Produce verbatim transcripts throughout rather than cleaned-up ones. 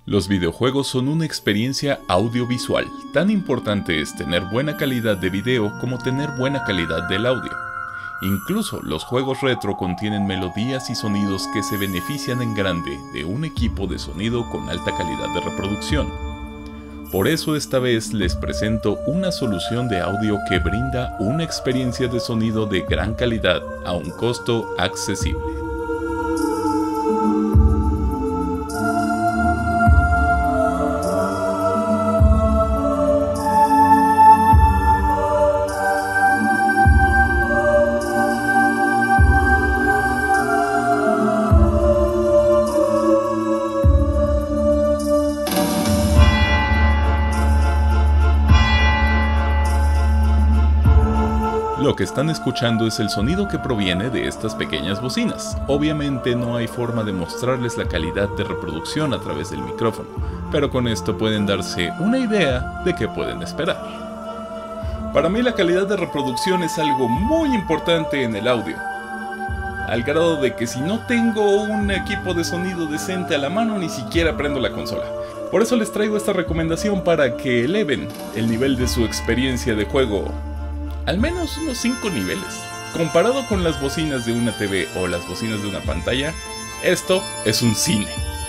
Los videojuegos son una experiencia audiovisual. Tan importante es tener buena calidad de video como tener buena calidad del audio. Incluso los juegos retro contienen melodías y sonidos que se benefician en grande de un equipo de sonido con alta calidad de reproducción. Por eso esta vez les presento una solución de audio que brinda una experiencia de sonido de gran calidad a un costo accesible. Lo que están escuchando es el sonido que proviene de estas pequeñas bocinas. Obviamente no hay forma de mostrarles la calidad de reproducción a través del micrófono, pero con esto pueden darse una idea de qué pueden esperar. Para mí la calidad de reproducción es algo muy importante en el audio, al grado de que si no tengo un equipo de sonido decente a la mano ni siquiera prendo la consola. Por eso les traigo esta recomendación para que eleven el nivel de su experiencia de juego al menos unos cinco niveles. Comparado con las bocinas de una T V o las bocinas de una pantalla, esto es un cine.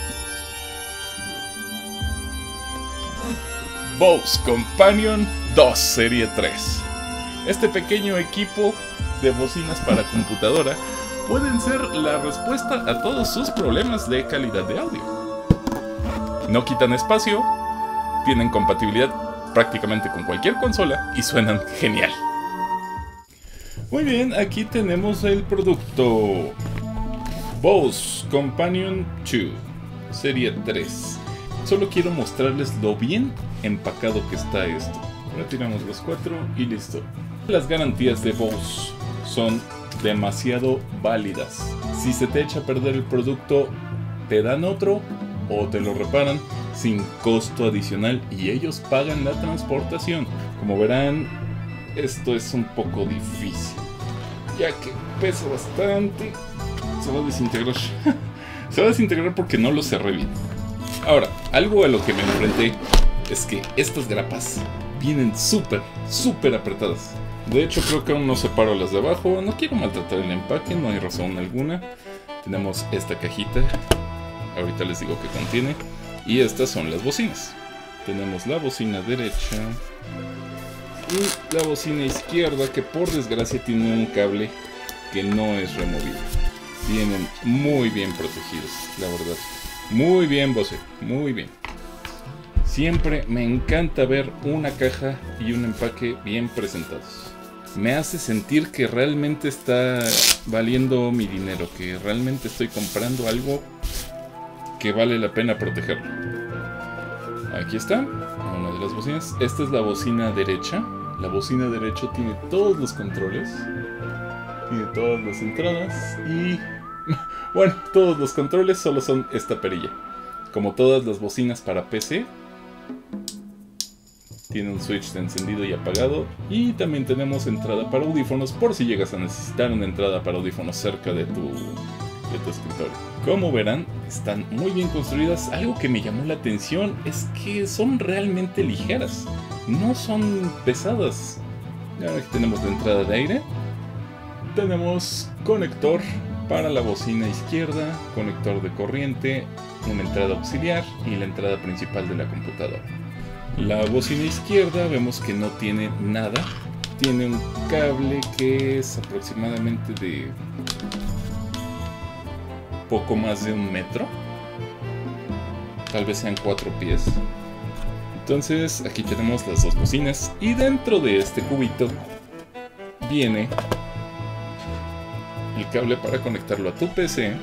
Bose Companion dos Serie tres. Este pequeño equipo de bocinas para computadora pueden ser la respuesta a todos sus problemas de calidad de audio. No quitan espacio, tienen compatibilidad prácticamente con cualquier consola y suenan genial. Muy bien, aquí tenemos el producto Bose Companion dos Serie tres. Solo quiero mostrarles lo bien empacado que está esto. Retiramos los cuatro y listo. Las garantías de Bose son demasiado válidas. Si se te echa a perder el producto, te dan otro o te lo reparan sin costo adicional y ellos pagan la transportación. Como verán, esto es un poco difícil, ya que pesa bastante. Se va a desintegrar. Se va a desintegrar porque no lo cerré bien. Ahora, algo a lo que me enfrenté es que estas grapas vienen súper, súper apretadas. De hecho, creo que aún no separo las de abajo. No quiero maltratar el empaque, no hay razón alguna. Tenemos esta cajita, ahorita les digo qué contiene. Y estas son las bocinas. Tenemos la bocina derecha y la bocina izquierda, que por desgracia tiene un cable que no es removible. Vienen muy bien protegidos, la verdad. Muy bien, Bose, muy bien. Siempre me encanta ver una caja y un empaque bien presentados. Me hace sentir que realmente está valiendo mi dinero, que realmente estoy comprando algo que vale la pena protegerlo. Aquí está, una de las bocinas. Esta es la bocina derecha. La bocina derecha tiene todos los controles, tiene todas las entradas y... bueno, todos los controles solo son esta perilla. Como todas las bocinas para P C, tiene un switch de encendido y apagado. Y también tenemos entrada para audífonos por si llegas a necesitar una entrada para audífonos cerca de tu... de tu escritorio. Como verán, están muy bien construidas. Algo que me llamó la atención es que son realmente ligeras, no son pesadas. Aquí tenemos la entrada de aire, tenemos conector para la bocina izquierda, conector de corriente, una entrada auxiliar y la entrada principal de la computadora. La bocina izquierda vemos que no tiene nada, tiene un cable que es aproximadamente de poco más de un metro, tal vez sean cuatro pies. Entonces aquí tenemos las dos bocinas y dentro de este cubito viene el cable para conectarlo a tu P C,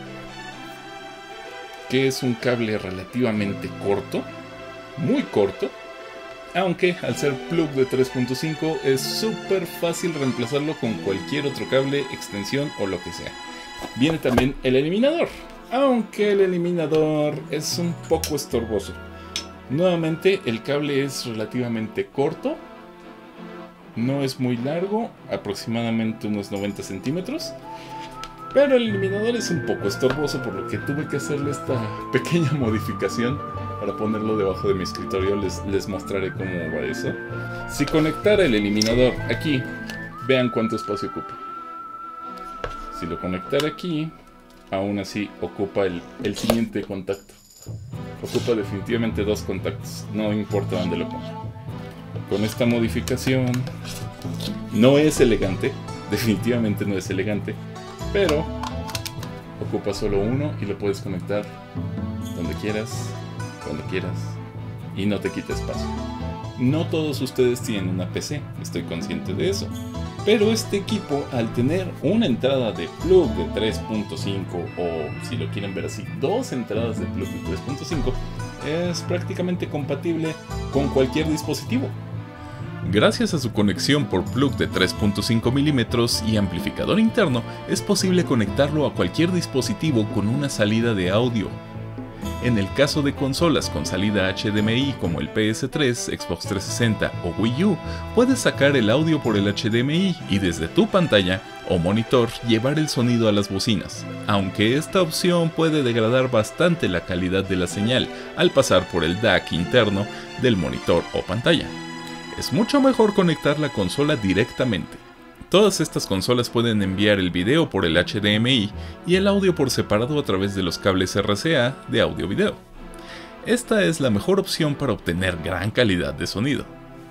que es un cable relativamente corto, muy corto, aunque al ser plug de tres punto cinco es súper fácil reemplazarlo con cualquier otro cable, extensión o lo que sea. Viene también el eliminador, aunque el eliminador es un poco estorboso. Nuevamente, el cable es relativamente corto, no es muy largo, aproximadamente unos noventa centímetros, pero el eliminador es un poco estorboso, por lo que tuve que hacerle esta pequeña modificación para ponerlo debajo de mi escritorio. Les, les mostraré cómo va eso. Si conectara el eliminador aquí, vean cuánto espacio ocupa. Si lo conectara aquí, aún así ocupa el, el siguiente contacto. Ocupa definitivamente dos contactos, no importa dónde lo ponga. Con esta modificación no es elegante, definitivamente no es elegante, pero ocupa solo uno y lo puedes conectar donde quieras, cuando quieras, y no te quita espacio. No todos ustedes tienen una P C, estoy consciente de eso, pero este equipo, al tener una entrada de plug de tres punto cinco, o si lo quieren ver así, dos entradas de plug de tres punto cinco, es prácticamente compatible con cualquier dispositivo. Gracias a su conexión por plug de tres punto cinco milímetros y amplificador interno, es posible conectarlo a cualquier dispositivo con una salida de audio. En el caso de consolas con salida H D M I como el P S tres, Xbox trescientos sesenta o Wii U, puedes sacar el audio por el H D M I y desde tu pantalla o monitor llevar el sonido a las bocinas, aunque esta opción puede degradar bastante la calidad de la señal al pasar por el D A C interno del monitor o pantalla. Es mucho mejor conectar la consola directamente. Todas estas consolas pueden enviar el video por el H D M I y el audio por separado a través de los cables R C A de audio-video. Esta es la mejor opción para obtener gran calidad de sonido.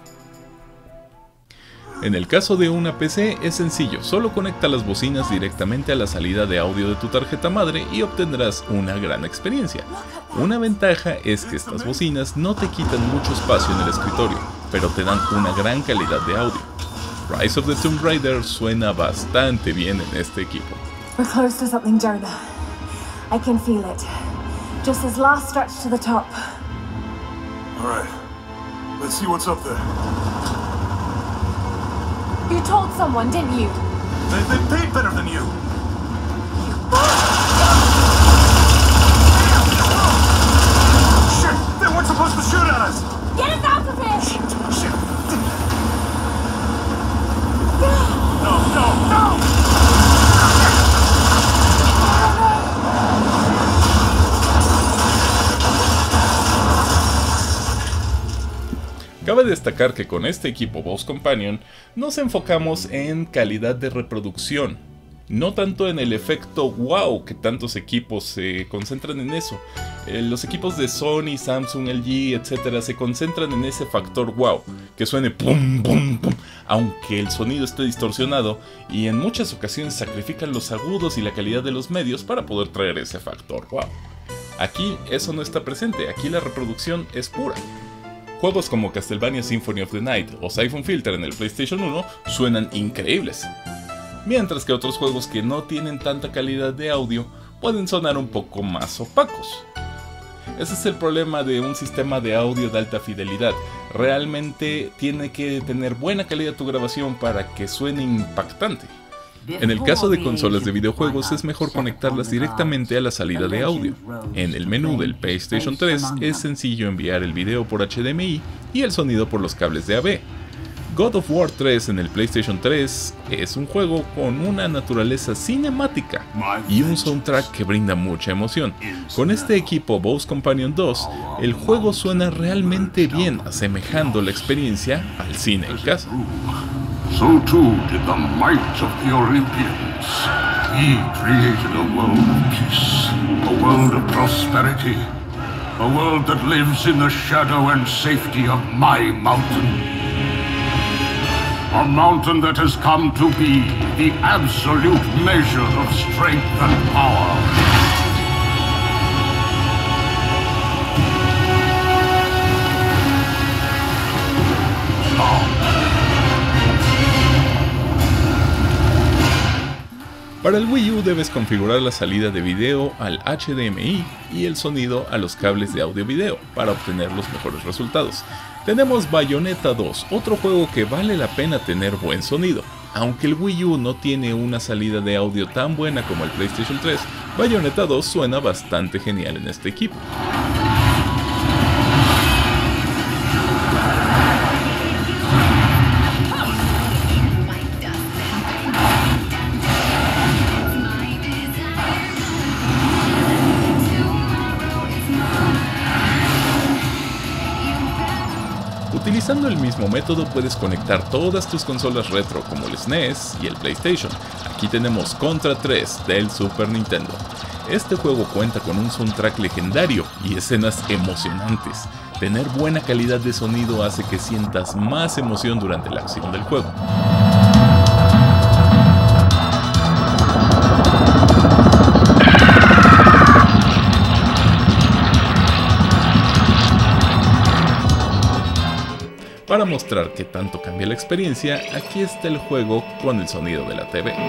En el caso de una P C es sencillo, solo conecta las bocinas directamente a la salida de audio de tu tarjeta madre y obtendrás una gran experiencia. Una ventaja es que estas bocinas no te quitan mucho espacio en el escritorio, pero te dan una gran calidad de audio. Rise of the Tomb Raider suena bastante bien en este equipo. We're close to something, Jonah. I can feel it. Just this last stretch to the top. All right. Let's see what's up there. You told someone, didn't you? They, they paid better than you. Shit! They weren't supposed to shoot at us! Get us out of here! Shit! Shit! No, no, no! Cabe destacar que con este equipo Bose Companion nos enfocamos en calidad de reproducción, no tanto en el efecto wow que tantos equipos se concentran en eso. Eh, los equipos de Sony, Samsung, L G, etcétera se concentran en ese factor wow, que suene pum pum pum, aunque el sonido esté distorsionado, y en muchas ocasiones sacrifican los agudos y la calidad de los medios para poder traer ese factor wow. Aquí eso no está presente, aquí la reproducción es pura. Juegos como Castlevania Symphony of the Night o Siphon Filter en el PlayStation uno suenan increíbles, mientras que otros juegos que no tienen tanta calidad de audio pueden sonar un poco más opacos. Ese es el problema de un sistema de audio de alta fidelidad. Realmente tiene que tener buena calidad tu grabación para que suene impactante. En el caso de consolas de videojuegos es mejor conectarlas directamente a la salida de audio. En el menú del PlayStation tres es sencillo enviar el video por H D M I y el sonido por los cables de A V. God of War tres en el PlayStation tres es un juego con una naturaleza cinemática y un soundtrack que brinda mucha emoción. Con este equipo Bose Companion dos, el juego suena realmente bien, asemejando la experiencia al cine en casa. So too did the might of the Olympians. He created a world of peace, a world of prosperity, a world that lives in the shadow and safety of my mountain. A mountain that has come to be the absolute measure of strength and power. Para el Wii U debes configurar la salida de video al H D M I y el sonido a los cables de audio-video para obtener los mejores resultados. Tenemos Bayonetta dos, otro juego que vale la pena tener buen sonido. Aunque el Wii U no tiene una salida de audio tan buena como el PlayStation tres, Bayonetta dos suena bastante genial en este equipo. Utilizando el mismo método puedes conectar todas tus consolas retro como el S N E S y el PlayStation. Aquí tenemos Contra tres del Super Nintendo. Este juego cuenta con un soundtrack legendario y escenas emocionantes. Tener buena calidad de sonido hace que sientas más emoción durante la acción del juego. Para mostrar qué tanto cambia la experiencia, aquí está el juego con el sonido de la T V.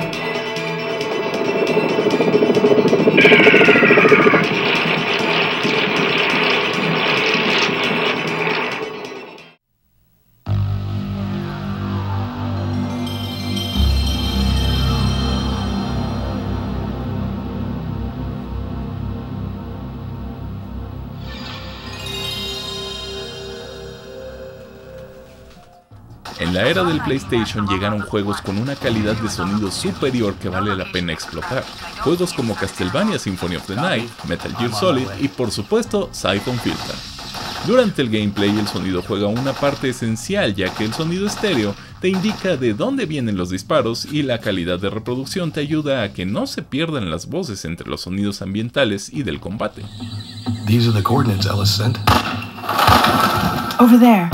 En la era del PlayStation llegaron juegos con una calidad de sonido superior que vale la pena explotar. Juegos como Castlevania Symphony of the Night, Metal Gear Solid y por supuesto Siphon Filter. Durante el gameplay el sonido juega una parte esencial, ya que el sonido estéreo te indica de dónde vienen los disparos y la calidad de reproducción te ayuda a que no se pierdan las voces entre los sonidos ambientales y del combate. These are the coordinates Ellis sent. Over there.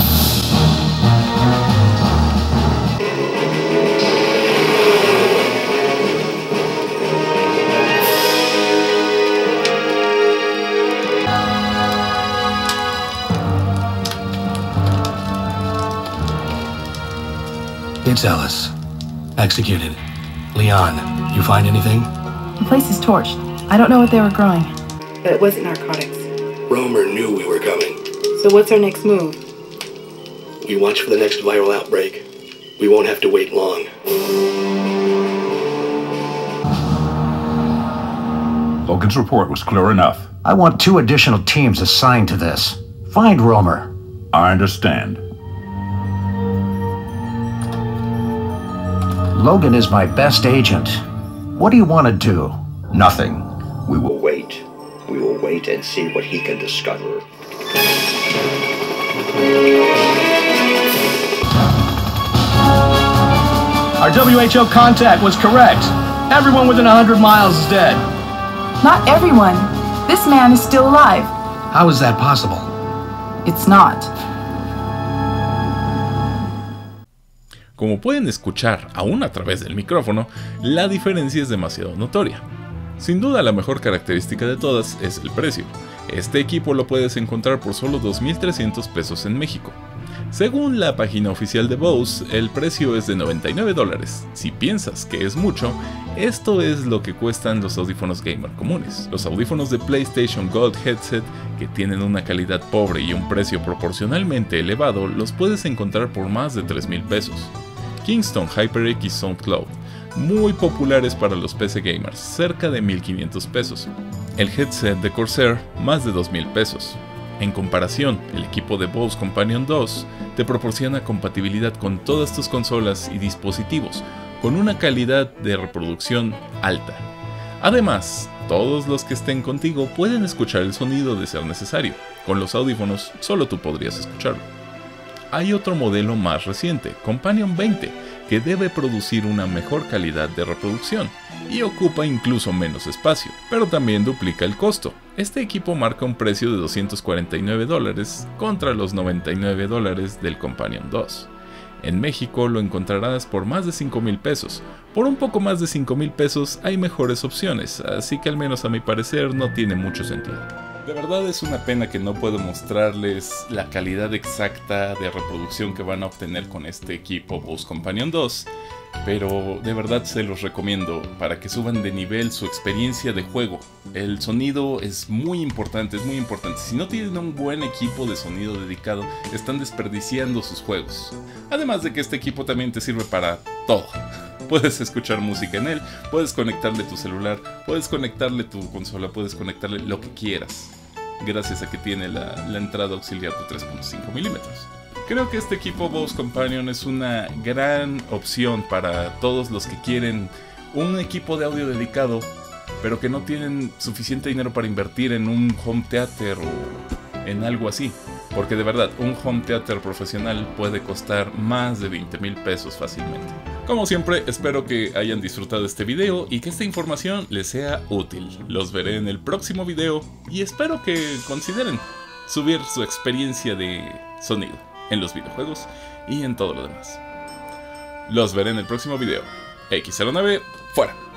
It's Ellis. Executed. Leon, you find anything? The place is torched. I don't know what they were growing. But it wasn't narcotics. Romer knew we were coming. So what's our next move? We watch for the next viral outbreak. We won't have to wait long. Logan's report was clear enough. I want two additional teams assigned to this. Find Romer. I understand. Logan is my best agent. What do you want to do? Nothing. We will wait. We will wait and see what he can discover. Our W H O contact was correct. Everyone within one hundred miles is dead. Not everyone. This man is still alive. How is that possible? It's not. Como pueden escuchar, aún a través del micrófono, la diferencia es demasiado notoria. Sin duda la mejor característica de todas es el precio. Este equipo lo puedes encontrar por solo dos mil trescientos pesos en México. Según la página oficial de Bose, el precio es de noventa y nueve dólares. Si piensas que es mucho, esto es lo que cuestan los audífonos gamer comunes. Los audífonos de PlayStation Gold Headset, que tienen una calidad pobre y un precio proporcionalmente elevado, los puedes encontrar por más de tres mil pesos. Kingston HyperX SoundCloud, muy populares para los P C gamers, cerca de mil quinientos pesos. El headset de Corsair, más de dos mil pesos. En comparación, el equipo de Bose Companion dos te proporciona compatibilidad con todas tus consolas y dispositivos, con una calidad de reproducción alta. Además, todos los que estén contigo pueden escuchar el sonido de ser necesario. Con los audífonos, solo tú podrías escucharlo. Hay otro modelo más reciente, Companion veinte, que debe producir una mejor calidad de reproducción y ocupa incluso menos espacio, pero también duplica el costo. Este equipo marca un precio de doscientos cuarenta y nueve dólares contra los noventa y nueve dólares del Companion dos. En México lo encontrarás por más de cinco mil pesos. Por un poco más de cinco mil pesos hay mejores opciones, así que al menos a mi parecer no tiene mucho sentido. De verdad es una pena que no puedo mostrarles la calidad exacta de reproducción que van a obtener con este equipo Bose Companion dos, pero de verdad se los recomiendo para que suban de nivel su experiencia de juego. El sonido es muy importante, es muy importante. Si no tienen un buen equipo de sonido dedicado, están desperdiciando sus juegos. Además de que este equipo también te sirve para todo. Puedes escuchar música en él, puedes conectarle tu celular, puedes conectarle tu consola, puedes conectarle lo que quieras, gracias a que tiene la, la entrada auxiliar de tres punto cinco milímetros. Creo que este equipo Bose Companion es una gran opción para todos los que quieren un equipo de audio dedicado, pero que no tienen suficiente dinero para invertir en un home theater o en algo así. porque de verdad un home theater profesional puede costar más de veinte mil pesos fácilmente. Como siempre, espero que hayan disfrutado este video y que esta información les sea útil. Los veré en el próximo video y espero que consideren subir su experiencia de sonido en los videojuegos y en todo lo demás. Los veré en el próximo video. equis cero nueve, fuera.